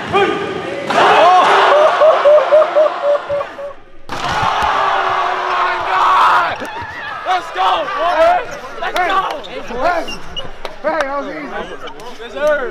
Let's go, boy! Let's go! Hey, that was easy. Yes, sir.